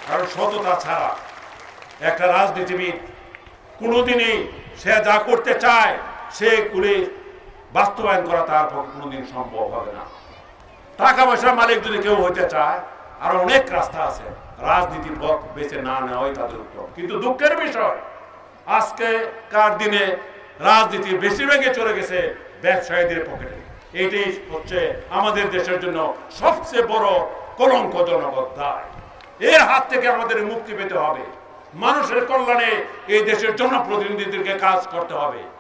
কারণ সততা ছাড়া একটা রাজনীতিবিদ কোনোদিনই সে যা করতে চায় সেগুলি বাস্তবায়ন করা তার পক্ষে কোনোদিন সম্ভব হবে না। টাকা পয়সার মালিক যদি কেউ হইতে চায়, আর অনেক রাস্তা আছে, রাজনীতির পথ বেছে না নেওয়াই তাদের উত্তম। কিন্তু দুঃখের বিষয়, আজকেকার দিনে রাজনীতি বেশিরভাগই চলে গেছে ব্যবসায়ীদের পকেটে। এটাই হচ্ছে আমাদের দেশের জন্য সবচেয়ে বড় কলঙ্কজনক অধ্যায়। এর হাত থেকে আমাদের মুক্তি পেতে হবে। মানুষের কল্যাণে এই দেশের জনপ্রতিনিধিদেরকে কাজ করতে হবে।